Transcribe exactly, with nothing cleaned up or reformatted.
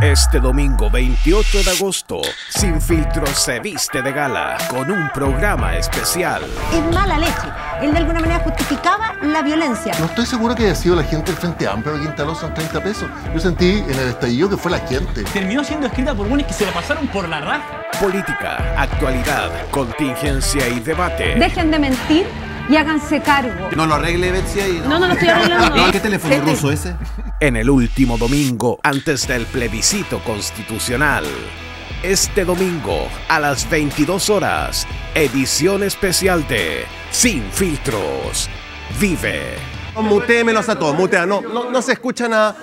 Este domingo veintiocho de agosto, Sin Filtro se viste de gala con un programa especial. Es mala leche. Él de alguna manera justificaba la violencia. No estoy seguro que haya sido la gente del Frente Amplio que instaló son treinta pesos. Yo sentí en el estallido que fue la gente. Terminó siendo escrita por buenos que se la pasaron por la raja. Política, actualidad, contingencia y debate. Dejen de mentir y háganse cargo. No lo arregle, Betsy. Ahí, ¿no? No, no lo estoy arreglando. ¿Qué teléfono ruso ese? En el último domingo, antes del plebiscito constitucional. Este domingo, a las veintidós horas, edición especial de Sin Filtros. Vive. Mutémelos a todos, mutea, no, no, no se escucha nada.